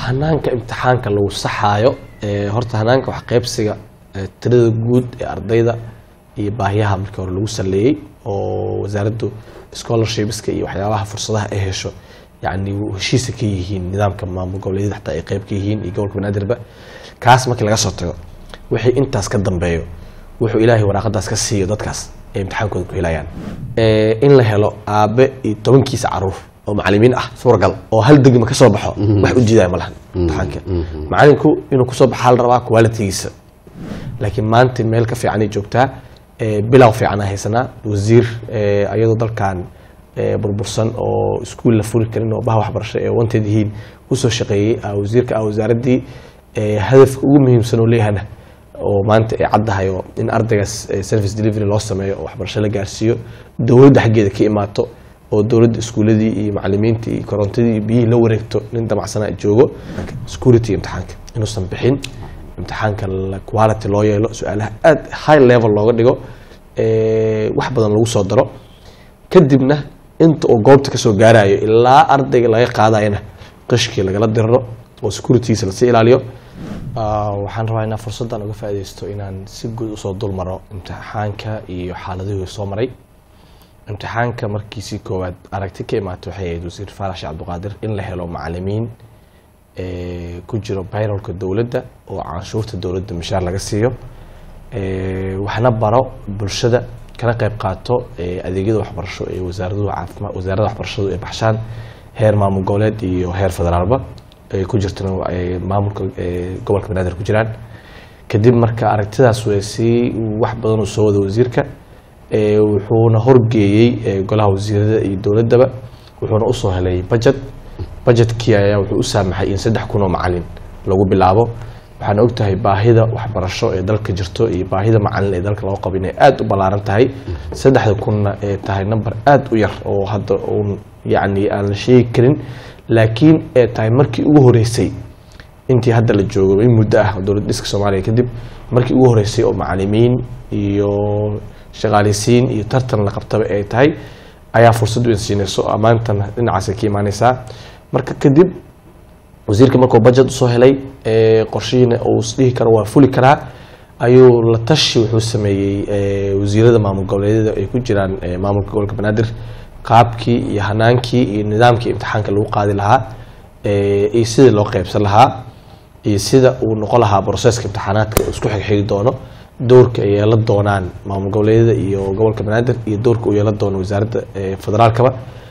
hanaanka imtixaanka lagu saxaayo horta hanaanka wax qaybsiga tirada guud ee ardayda iyo baahiyaha markii hore lagu saleeyay oo wasaaraddu scholarshipska iyo waxyaabaha fursadaha ay hesho yani heshiis ka yihiin nidaamka maamul goboleedyada xataa ay qayb ka yihiin iyo gobolka banaadirba kaas markii laga soo tago wixii intaas ka dambeeyo wuxuu ilaahay waraaqadaas ka siiyo dadkaas ee imtixaankooda ku helayaan in la helo aabe iyo 10 kiisa caruur oo macallimiin ah suuragal oo hal degmo ka soo baxo wax u jiiday malahan imtixaanka macallinku inuu ku soo baxo hal rabaa quality-giisa laakiin maanta meel ka fiican ay joogtaa bilow fiican haysanaa wasiir ayadoo dalkan burbursan oo iskuul la furi karin oo bah waxbarasho ee wanted yihiin u soo shaqeeyay wasiirka wasaaradii hadafka ugu muhiimsan oo leeyahay oo maanta ay caddahayo in ardaygaas service delivery loo sameeyo waxbarasho la gaarsiiyo dawladda xaggeeda ka imaato oo dawladda iskuuladii iyo macallimiintii iyo korontadii iyo biyihii la wareegto nin damacsana joogo security imtixaanka inuusan bixin imtixaanka quality loo yeelo su'aalaha aad high level looga dhigo wax badan lagu soo daro kadibna inta uu goobta ka soo gaarayo ilaa ardayga laga qaadayna qishkii lagala dirro oo securitygiisa la sii ilaaliyo waxaan rabaa inaan fursaddan uga faa'iideysto inaan si guud u soo dulmaro imtixaanka iyo xaaladihii soo maray imtixaanka markiisii koowaad aragti ka imaatay waxay ahayd wasiir Faarax Cabdiqaadir in la helo macallimiin ku jiro bayrolka dawladda oo canshuurta dawladda mishaar laga siiyo waxna baro bulshada kana qayb qaato adeegyada waxbarasho ee wasaaradda waxbarashadu ay baxshaan heer maamul goboleed iyo heer federaalba ay ku jirtaan maamulka gobolka banaadir ku jiraan kadib marka aragtidaas weesii wax badan oo soo wada wasiirka wuxuuna horgeeyay golaha wasiirada iyo dawladaba wuxuuna u soo helay budgetkii ayaa wuxuu u saamaxay in 3,000 oo macallin lagu bilaabo waxaan ogtahay baahida waxbarasho ee dalka jirto iyo baahida macallin ee dalka loo qabo inay aad u balaaran tahay 3,000 ee tahay number aad u yar oo hadda yani aan la sheegi karin laakiin ee tahay markii ugu horeysay intii hadda la joogo in muddo ah dawladda dhiska Soomaaliya kadib markii ugu horeysay oo macallimiin iyo shaqaaleysiin iyo tartan la qabtaba ay tahay ayaa fursad u siinayso amaantan dhinacaas ka imaanaysa marka kadib wasiirka markuu budget soo helay qorshihiina uu isdhihi karo waa fuli karaa ayuu la tashi wuxuu sameeyay wasiirada maamul goboleedyada ay ku jiraan maamulka gobolka banaadir qaabkii iyo hanaankii iyo nidaamkii imtixaanka lagu qaadi lahaa iyo sida loo qaybsan lahaa iyo sida uu noqon lahaa processka imtixaanaadka isku xigxigi doono doorka ay yeelan doonaan maamul goboleedyada iyo gobolka banaadir iyo doorka uu yeelan doono wasaaradda federaalkaba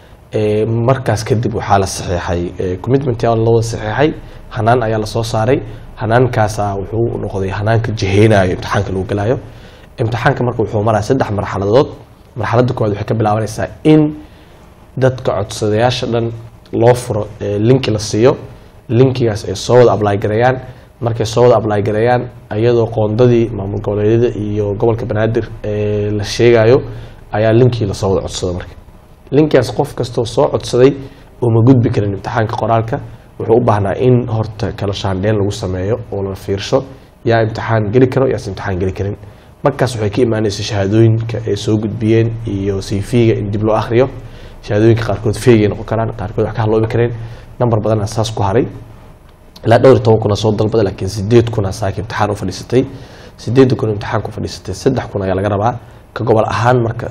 markaas kadib waxaa la saxiixay commitment yaa loo saxiixay hanaan ayaa la soo saaray hanaankaas wuxuu noqday hanaanka jiheenayo imtixaanka lagu galayo imtixaanka marka wuxuu maraa 3 marxaladood marxaladda koowaad waxay ka bilaabanaysaa in dadka codsadayaasha dhan loo furo link la siiyo linkigaas ay soo wada apply gareeyaan markay soo wada apply gareeyaan ayadoo qoondadii maamul goboleedyada iyo gobolka banaadir la sheegayo ayaa linkii la soo wada codsado marka linkaas qof kastoo soo codsaday oo ma gudbi karin imtixaanka qoraalka wuxuu u baahnaa in horta kala shaandheyn lagu sameeyo oo la fiirsho yaa imtixaan geli karo yaa imtixaan geli karin markaas waxay ka imaanaysaa shahaadooyinka ay soo gudbiyeen iyo CV-ga in dib loo akhriyo shahaadooyinka qaarkood feegay noqon karaan qaarkood wax ka haloobi kareen number badan asaas ku haray ilaa 12,000 soo dalbada laakiin 8,000 saaki imtixaan u fadhiisatay 8,000 imtixaan ku fadhiisatay 3,000 ayaa laga rabaa ka gobol ahaan marka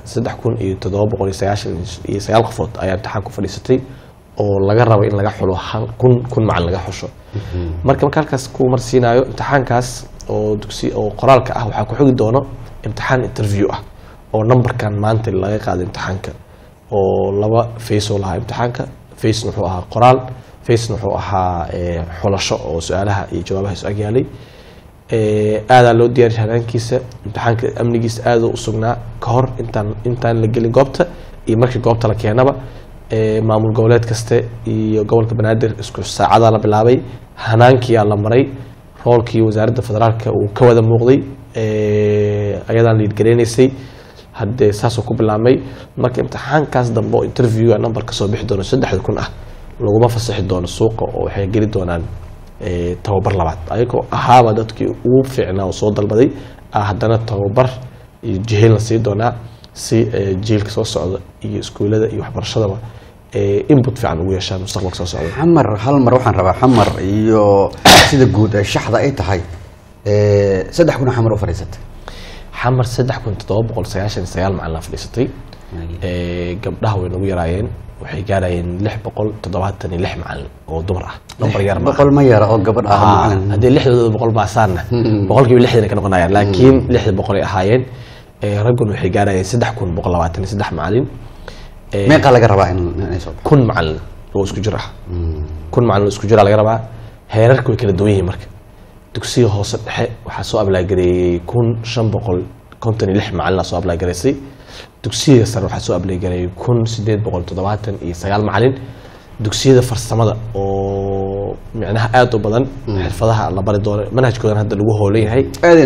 3,799 qofood ayaa imtixaan ku fadhiisatay oo laga rabo in laga xulo 1,000 macallin laga xusho marka halkaas ku marsiinayo imtixaankaas oo dugsi oo qoraalka ah waxa ku xigi doono imtixaan interview ah oo numberkan maanta laga qaaday imtixaanka oo 2 phase oo lahaa imtixaanka phase wuxuu ahaa qoraal phase wuxuu ahaa xulasho oo su'aalaha iyo jawaabaha soo agyaalay aad loo diyaariyay hanaankiisa imtixaanka amnigiisa aad u sugnaa ka hor intaan la gelin goobta iyo markii goobta la keenaba maamul goboleed kaste iyo gobolka banaadir isku saacada la bilaabay hanaankii la maray roolkii wasaaradda federaalka uu ka wada muuqday ayadaan liid gareenaysay hadde saas ku bilaabmay marka imtixaankaas dambe oo interview number ka soo bixi doono 3,000 ah laguma fasaxi doono suuqa oo waxay geli doonaan tababar labaad ayagoo ahaaba dadkii ugu fiicnaa oo soo dalbaday haddana tababar iyo jiheen la sii doonaa si jiilka soo socda iyo iskuulada iyo waxbarashadaba input fiican ugu yeeshaan mustaqbalka soo socda. xamar hal mar waxaan rabaa xamar iyo sida guud ay shaxda ay tahay 3,000 xamar u fariisatay. xamar 3,799 macallin fadhiisatay. gabdhaha way nagu yaraayeen, waxay gaarayeen 676 macallin oo dumar ah. number yar ma boqol ma yara oo gabadh ah macallin hadii 600 baasaana boqolkiiba 60 ka noqonayaan, laakiin 600 ay ahaayeen. raggun waxay gaarayeen 3,123 macallin. meeqa laga rabaa in soo kun macallin oo isku jir ah. kun macallin isku jir laga rabaa. heerarku way kala duwan yihiin marka. dugsiga hoose dhexe waxaa soo ablaagareeyay 1,556 macallin soo ablaagareysay. dugsiga sare waxaa soo ablaagareeyay 1,879 macallin. dugsiyada farsamada oo macnaha aad u badan xirfadaha la bari doono manhajkoodan hadda lagu hoolan yahay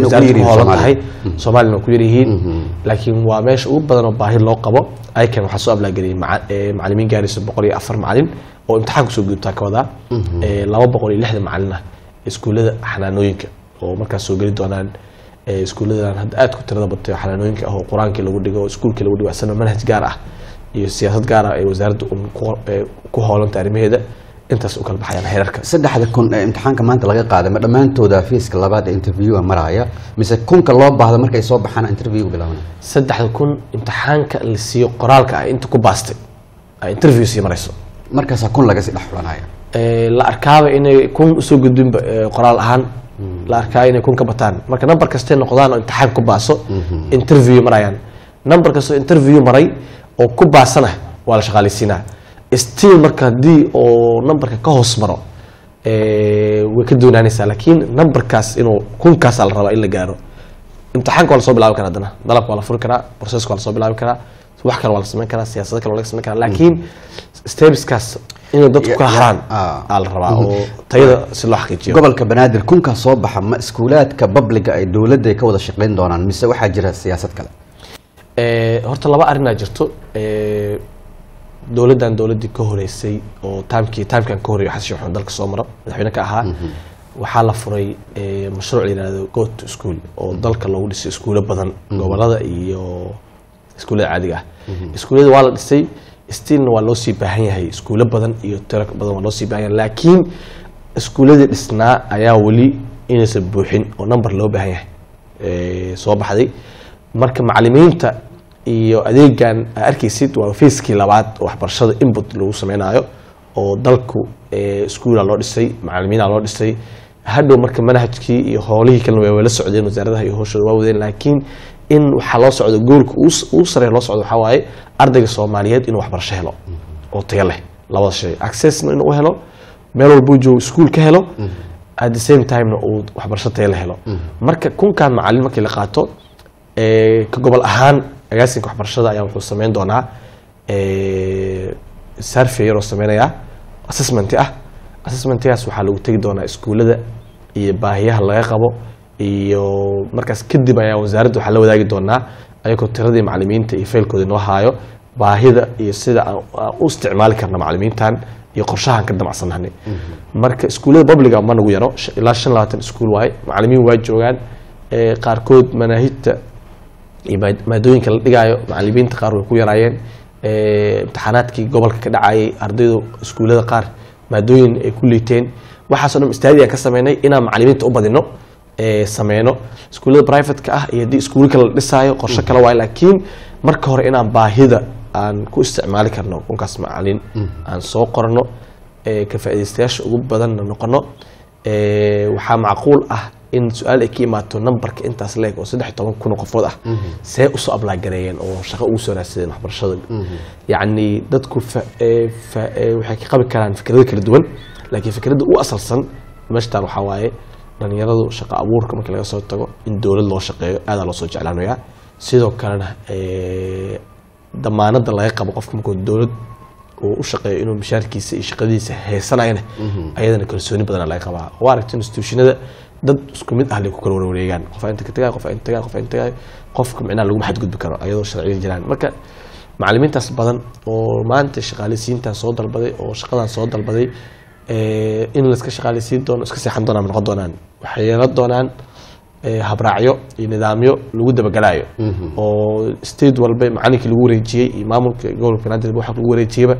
Soomaaliya ku yirihiin, laakiin waa meesha ugu badan oo baahi loo qabo. aykan waxaa soo ablaagareeyay macallimiin gaaraysa 104 macallin oo imtixaan ku soo gudubta ka wada 260 macallin ah iskuulada xanaanooyinka oo markaas soo gali doonaan. iskuuladan hadda aad ku tirada batay xanaanooyinka oo quraanka lagu dhigo, iskuulka lagu dhigo asana manhaj gaar ah iyo siyaasad gaar ah ay wasaaraddu ku hoolan taariikhda intaas u kala baxayaan heerarka. 3,000 ee imtixaanka maanta laga qaaday ma dhamaantooda fiiska labaad ee interview maraya mise kunka loo baahdo markay soo baxaan interview bilaabana? 3,000 imtixaanka la siiyo qoraalka ah inta ku baastay ay interview si marayso markaas kun laga sii dhaxlanaya. la arkaaba inay kun u soo gudbin qoraal ahaan, la arkaa inay kun ka bataan. marka number kasta noqdaan oo imtixaan ku baaso interview marayaan. number kasta interview maray oo ku baasana waa la shaqaaleysiinaa. still marka hadii oo numberka ka hoos maro way ka doonaanaysaa, laakiin numberkaas inuu kunkaas la rabaa in la gaaro. imtixaanka waa la soo bilaabi karaa, haddana dalabka waa la furi karaa, processka waa la soo bilaabi karaa, wax kale waa la samayn karaa, siyaasado kale waa la samayn karaa, laakiin stepskaas inuu dadku kala haraan aa la rabaa oo tayada si loo xaqiijiyo. gobolka Banaadir kunka soo baxa ma iskuulaadka public ay dawladda ka wada shaqeyn doonaan mise waxaa jira siyaasad kale? horta laba arrin jirto. dawladii ka horeysay oo taamkan ka horeeyay xasan sheekh dalka soo maro madaxweyne ka ahaa, waxaa la furay mashruuc la yiraahdo Go to School oo dalka loogu dhisay iskuulo badan gobolada iyo iskuulada caadiga ah. iskuulada waa la dhisay, stiilna waa loo sii baahan yahay iskuulo badan iyo tiro badan waa loo sii baahan yahay, laakiin iskuuladii dhisnaa ayaa wali inaysan buuxin oo number loo baahan yahay soo baxday. marka macallimiinta iyo adeegan arkaysid waa fiiskii labaad oo waxbarashada input lagu sameeynayo oo dalku iskuula loo dhisay, macallimiina loo dhisay. hadhow marka manhajkii iyo howlihii kale way la socdeen wasaaradaha iyo howshooda waa wadeen, laakiin in waxa loo socdo goolka uu sareeyo loo socdo waxa waaye ardayga Soomaaliyeed inuu waxbarasho helo oo tayo leh, labada shay access inuu helo, meel walba uu joogo iskuul ka helo, at the same time uu waxbarasho tayo leh helo. marka kunkan macallin markii la qaato ka gobol ahaan agaasinka waxbarashada ayaa wuxuu sameyn doonaa survey oo sameynaya assessment ah. assessmentkaas waxaa lagu tagi doonaa iskuulada iyo baahiyaha laga qabo, iyo markaas kadib ayaa wasaaradda waxaa la wadaagi doonaa ayagoo tiradii macallimiinta iyo faylkooda noo haayo baahida iyo sida aan u isticmaali karna macallimiintan iyo qorshahan ka damacsannahay. marka iskuulada publica ma nagu yaro ilaa 25 iskuul waay, macallimiin waa joogaan. qaarkood manaahijta iyo maadooyinka la dhigayo macallimiinta qaar way ku yaraayeen. imtixaanaadkii gobolka ka dhacayay ardaydu iskuulada qaar maadooyin ay ku liiteen. waxaasoo dhan istaadi aan ka sameynay inaan macallimiinta u badino sameeyno iskuulada private-ka ah iyo haddii iskuul kale la dhisaayo qorshe kale waay, laakiin marka hore inaan baahida aan ku isticmaali karno kunkaas macallin aan soo qorno ka faa'iideystayaasha ugu badanna noqono. waxaa macquul ah in su'aal ay ka imaato numberka intaas leeg oo 13,000 qofood ah see u soo apply gareeyeen oo shaqo ugu soo raadsadeen waxbarashada. yacni dadku waxay ka qabi karaan fikrado kala duwan, laakiin fikradda u asalsan meeshtaan waxaa waaye dhalinyaradu shaqo abuurka marka laga soo tago in dawlad loo shaqeeyo aad loo soo jeclaanayaa. sidoo kalena damaanada laga qabo qofka markuu dawlad uu u shaqeeyo inuu mishaarkiisa iyo shaqadiisa heesanayna ayadana kalsooni badan laga qabaa. waa aragtay institutionada dad isku mid ah ku kala wareegaan, qof inta ka tagay, qof inta tagay, qof inta tagay, qofka macnaha lagu xadgudbi karo ayadoo sharciyo jiraan. marka macallimiintaas badan oo maanta shaqaaleysiinta soo dalbaday oo shaqadan soo dalbaday in la iska shaqaaleysiin doono iska seexan doonaan noqon doonaan, waxay yeelan doonaan habraacyo iyo nidaamyo lagu dabagalayo oo state walba macallinkii lagu wareejiyay iyo maamulka gobolka Banaadir waxa lagu wareejiyay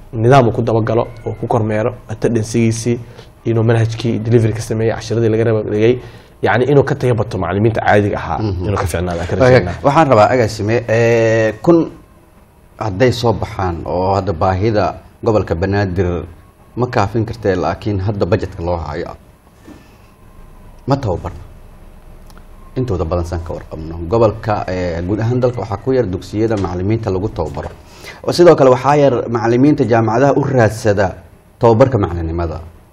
nidaam uu ku dabagalo oo ku kormeero attendance-giisii inuu manhajkii delivery ka sameeyay casharadii laga raba dhigay yani inuu ka tayabato macallimiinta caadiga ahaa inuu ka fiicnaado ka rajaynaa waxaan rabaa agaasime kun hadday soo baxaan oo hadda baahida gobolka banaadir ma kaafin kartee laakiin hadda budgetka loo hayo ma tababarno intooda badan san ka warqabno gobolka guud ahaan dalka waxaa ku yar dugsiyada macallimiinta lagu tababaro sidoo kale waxaa yar macallimiinta jaamacadaha u raadsada tababarka macallinimada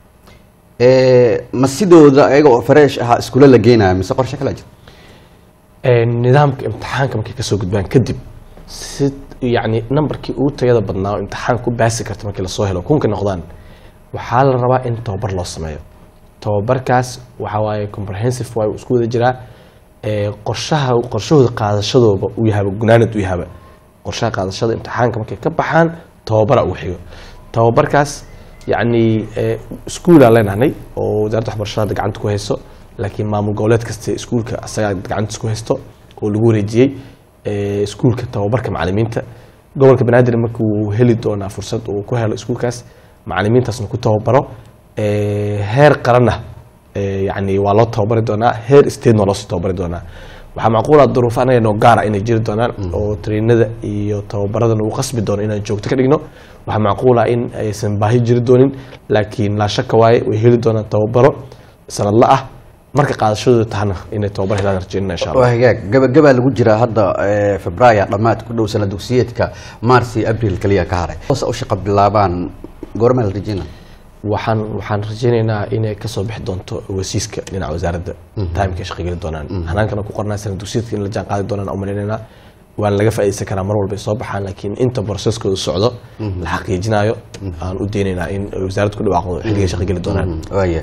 ma sidooda ayaga oo fresh ah iskuulo la geenayo mise qorshe kala jira nidaamka imtixaanka markay kasoo gudbaan kadib si yani nambarkii ugu tayada badnaa oo imtixaan ku baasi karta markii lasoo helo kunka noqdaan waxaa la rabaa in tababar loo sameeyo tababarkaas waxaa waaye comprehensive waa isku wada jiraa qorshahooda qaadashadooba uu yahaba gunaanad u yahaba qorshaha qaadashada imtixaanka markay ka baxaan tababara ugu xigo tababarkaas yani iskuulaan leenahnay oo wasaaradda waxbarashada gacanta ku hayso laakiin maamul goboleed kasta iskuulka asagaa gacantiis ku haysto oo lagu wareejiyey iskuulka tababarka macallimiinta gobolka banaadir markuu heli doonaa fursad uu ku helo iskuulkaas macallimiintaasna ku tababaro heer qaranna yani waa loo tababari doonaa heer statena waa loosii tababari doonaa waxaa macquula duruufo anaga noo gaara inay jiri doonaan oo trainada iyo tababaradana uu qasbi doono inaan joogto ka dhigno waxaa macquula in aysan baahi jiri doonin laakiin laa shaka waaye way heli doonaan tababaro sanadla ah marka qaadashadooda tahana inay tababar helaan rajeynina insha allah hagaag gabagabaa lagu jiraa hadda Febraayo dhamaad ku dhow sana dugsiyeedka March iyo April kaliya ka haray hoos u shaqo bilaabaan goorma la rajeynaa waxaan rajeynaynaa inay ka soo bixi doonto wasiiska dhinaca wasaaradda timeka shaqo gali doonaan hanaankana ku qornaa sana dugsiyeedka in la jaan qaadi doonaan u maleynaynaa waan laga faa'iideysan karaa mar walba ay soo baxaan laakiin inta processkooda socdo la xaqiijinayo aan u deenaynaa in wasaaraddu ku dhawaaqdo xilliga shaqo gali doonaan waaye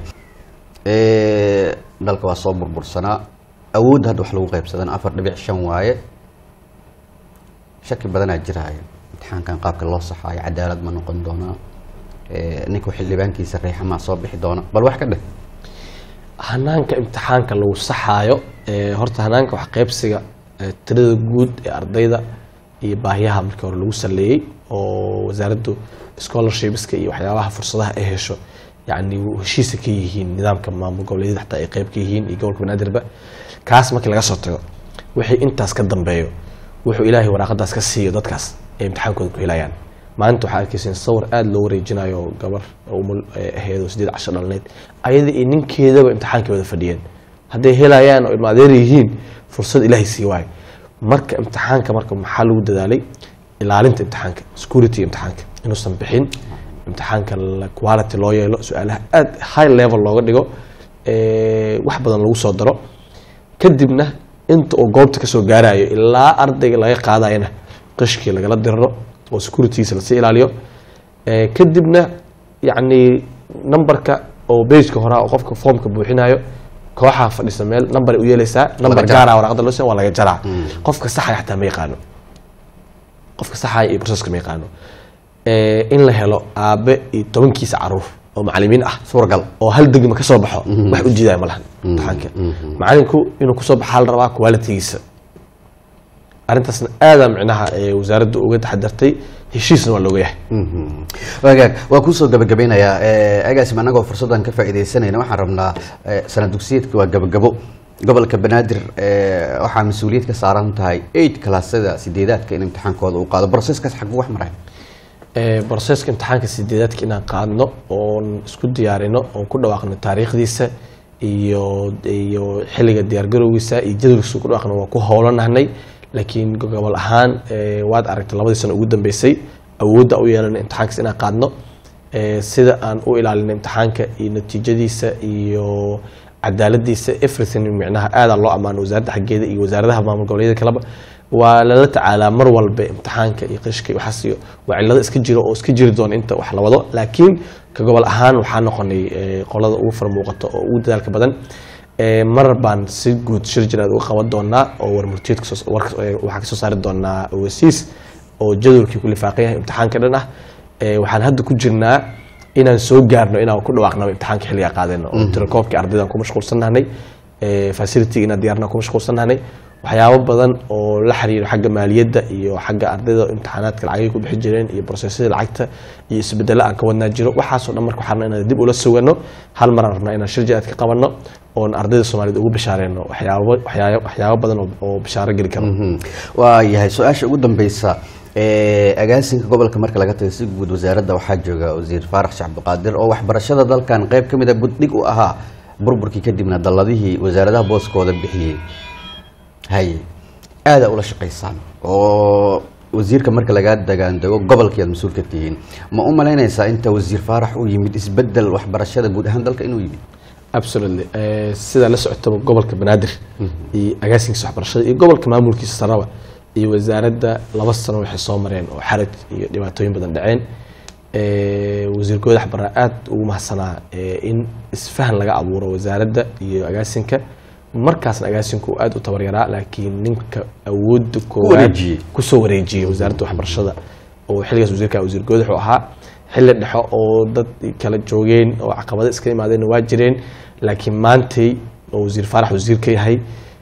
dalka waa soo burbursanaa awoodda hadda wax lagu qaybsadan 4.5 waaye shaki badanaa jiraya imtixaankan qaabka loo saxaayo cadaalad ma noqon doonaa ninka xildhibaankiisa reexamaa soo bixi doona bal wax ka dheh hanaanka imtixaanka lagu saxaayo horta hanaanka wax qaybsiga tirada guud ee ardayda iyo baahiyaha markii hore lagu saleeyay oo wasaaraddu scholarshipska iyo waxyaabaha fursadaha ay hesho يعني heshiisa ka yihiin nidaamka maamul goboleedyada xataa ay qayb ka yihiin iyo gobolka banaadirba kaas markii laga soo tago wixii intaas ka dambeeyo wuxuu ilaahay waraaqadaas ka siiyo dadkaas ay imtixaankooda ku helayaan maanta waxaa arkaysan sawir aad loo wareejinayo gabar umul aheedo 18 dhalneed ayada iyo ninkeedaba imtixaankii wada fadhiyeen hadday helayaan oo ilma adeer yihiin fursad ilaahay sii waay marka imtixaanka marka maxaa lagu dadaalay ilaalinta imtixaanka security imtixaanka inuusan bixin imtixaanka quality loo yeelo su'aalaha aad high level looga dhigo wax badan lagu soo daro kadibna inta uu goobta ka soo gaarayo ilaa ardayga laga qaadayna qishkii lagala dirro oo securityisa la sii ilaaliyo kadibna yani numberka oo page-ka hore oo qofka formka buuxinayo kooxaha fadhisa meel number u yeelaysaa number gaar ah warqada loo soo waa laga jaraa qofka saxay xataa ma yaqaano qofka saxay iyo processka ma yaqaano in la helo aabe iyo 10kiisa caruur oo macallimiin ah suuragal oo hal degma ka soo baxo wax u jiiday ma lahan imtixaanka macallinku inuu ku soo baxo hal rabaa quality-giisa arintaasna aada micnaha wasaaraddu uga taxadartay heshiisna waa looga yahay wagaag waa ku soo gabagabeynayaa agaasim anagoo fursadan ka faa'iideysanayna waxaan rabnaa sana dugsiyeedka waa gabagabo gobolka banaadir waxaa mas'uuliyad ka saaran tahay 8 kalaasada sideedaadka in imtixaankooda uu qaado processkaas xaguu wax maray processka imtixaanka sideedaadka inaan qaadno oon isku diyaarino oon ku dhawaaqno taariikhdiisa iyo xilliga diyaargarowgiisa iyo jadwalkiisa ku dhawaaqno waa ku howlanahnay laakiin gobol ahaan waad aragtay 2 sano ugu dambeysay awoodda u yeelan imtixaankaas inaan qaadno sida aan u ilaalino imtixaanka iyo natiijadiisa iyo cadaaladiisa everything micnaha aada loo amaano wasaaradda xaggeeda iyo wasaaradaha maamul goboleedyada kaleba waa lala tacaalaa mar walba imtixaanka iyo qishka iyo waxaas iyo waa cillado iska jiro oo iska jiri doona inta wax la wado laakiin ka gobol ahaan waxaa noqonay qolada ugu farmuuqato oo ugu dadaalka badan mar baan si guud shir jiraad uga qaban doonaa oo warmurtiyeedka waxaa ka soo saari doonaa wasiis oo jadwalkii ku lifaaqan yahay imtixaanka dhan ah waxaan hadda ku jirnaa inaan soo gaarno inaan ku dhawaaqno imtixaanka xilliga qaadayno oo tirakoobkii ardaydan ku mashquulsanaanay facility inaan diyaarna ku mashquulsanaanay waxyaabo badan oo la xiriiro xagga maaliyadda iyo xagga ardayda imtixaanaadka lacagay ku bixi jireen iyo processyada lacagta iyo isbedelo aan ka wadnaa jiro waxaasoo dhan marka waxaan rabnaa inaan dib ula sugano hal mar aan rabnaa inaan shir jaaad ka qabanno oon ardayda Soomaaliyeed ugu bishaareyno waxyaabo badan oo bishaaro geli karo waa yahay su-aasha ugu dambeysa agaasinka gobolka marka laga tago si guud wasaaradda waxaa jooga wasiir Faarax Sheekh Cabdiqaadir oo waxbarashada dalkan qayb kamid ah buddhig u ahaa burburkii kadibna dalladihii wasaaradaha booskooda bixiyay hay aad ula shaqeysaan oo wasiirka marka laga dagaandego gobolka mas'uul ka tihiin ma u malaynaysaa inta wasiir Faarax uu yimid isbedel waxbarashada guud ahaan dalka inuu yimid absolutely sida la socoto gobolka Banaadir iyo agaasinka waxbarashada iyo gobolka maamulkiisa saraba iyo wasaaradda 2 sano waxay soo mareen oo xaraj iyo dhibaatooyin badan dhaceen wasiir Goodax Barre aad ugu mahadsanaa in isfahan laga abuuro wasaaradda iyo agaasinka markaasna agaasinku aad u tabaryaraa laakiin ninka awood ku soo wareejiyay wasaaradda waxbarashada oo xilligaas wasiirka wasiir Goodax uu ahaa xilli dhexe oo dad kala joogeen oo caqabado iska imaadeen waa jireen laakiin maantay oo wasiir Faarax wasiirka yahay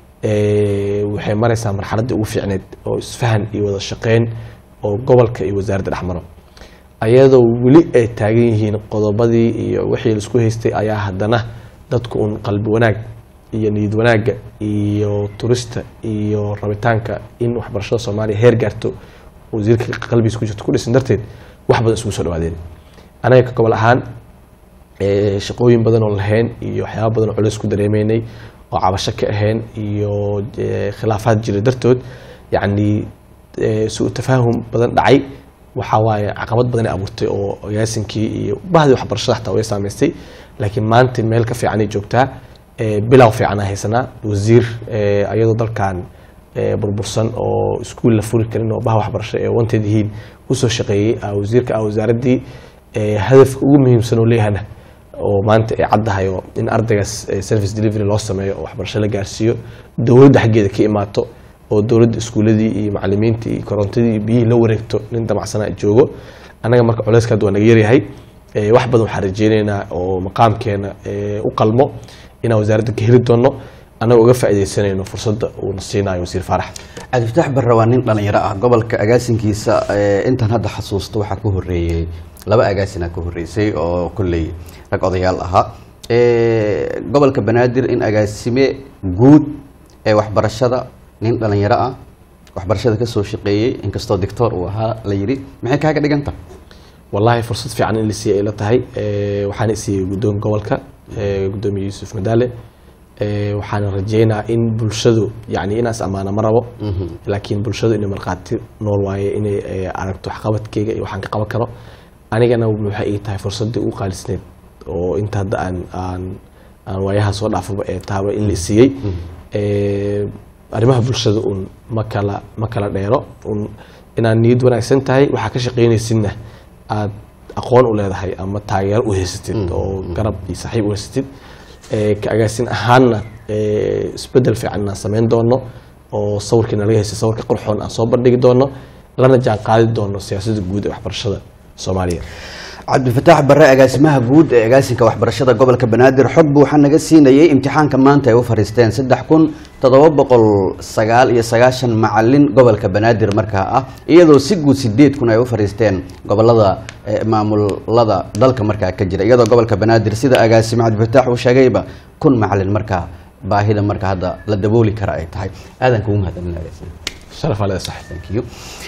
waxay maraysaa marxaladii ugu fiicneed oo isfahan iyo wada shaqeyn oo gobolka iyo wasaaradda dhexmaro ayadoo wali ay taagan yihiin qodobadii iyo wixii la isku haystay ayaa haddana dadku un qalbi wanaag iyo niyad wanaaga iyo turista iyo rabitaanka in waxbarashada Soomaaliya heer gaarto wasiirka qalbigiisa ku jirto ku dhisan darteed wax badan isugu soo dhawaadeen anaga ka gobol ahaan shaqooyin badan oo lahayn iyo waxyaabo badan oo culays ku dareemeynay oo cabasho ka ahayn iyo khilaafaad jira dartood yani soo tafaahum badan dhacay waxa waaye caqabad badan ay abuurtay oo agaasinkii iyo bahdii waxbarashada xataa way saameystay laakiin maanta meel ka fiican ay joogtaa bilow fiican haysanaa wasiir ayadoo dalkan burbursan oo iskuul la furi karin oo bah waxbarasho ee wanted yihiin u soo shaqeeyay wasiirka wasaaradii hadafka ugu muhiimsan oo leeyahay oo maanta ay caddahayo in ardaygaas service delivery loo sameeyo oo waxbarasho la gaarsiiyo dawladda xaggeeda ka imaato oo dawladda iskuuladii iyo macallimiintii iyo korontadii biyihii la wareegto nin damacsanaa joogo anaga marka culayska waa naga yaryahay wax badan waxaan rajeynaynaa oo maqaamkeena u qalmo inaan wasaaradda ka heli doono anaga uga faa'iideysanayno fursadda uu nasiinayo wasiir Faarax Cabdifataax Barre waa nin dhalinyaro ah gobolka agaasinkiisa intan hadda xasuusto waxa ku horeeyay 2 agaasin ka horeysay oo kulay rag odayaal ahaa gobolka Banaadir in agaasime guud ee waxbarashada nin dhalinyaro ah waxbarashada ka soo shaqeeyay inkastoo doctor uu ahaa la yiri maxay kaaga dhiganta wallahi fursad fiican in la siiyay ila tahay waxaan siiyay gudoon gobolka gudoomiye Yuusuf Madaale waxaan rajeynaa in bulshadu yani inaas amaana marabo laakiin bulshadu inay marqaati nool waaye inay aragto waxqabadkeyga iyo waxaan ka qaban karo anigana waxa ay tahay fursadii ugu qaalisneed oo inta hadda aan waayaha soo dhaafaba ee taaba in la siiyay arrimaha bulshada un ma kala dheero un inaan niyad wanaagsan tahay waxa ka shaqeynaysidna aad aqoon u leedahay ama taageero u haysatid oo garab iyo saaxiib u haysatid ka agaasin ahaanna isbedel fiican aan sameyn doono oo sawirkina laga haysto sawirka qurxoon aan soo bandhigi doono lana jaan qaadi doono siyaasadda guud ee waxbarashada Soomaaliya Cabdifataax Barre agaasimaha guud ee agaasinka waxbarashada gobolka Banaadir xog buu waxaan naga siinayay imtixaanka maanta ay u fariisteen 3799 macallin gobolka Banaadir markaa ah iyadoo si guud 8,000 ay u fariisteen gobolada maamulada dalka markaa ka jira iyadoo gobolka Banaadir sida agaasimo Cabdifataax uu sheegayba 1,000 macallin markaa baahida markaa hadda la dabooli kara ay tahay aadan kugu mahadcelinayaa sharaf leh sax thank you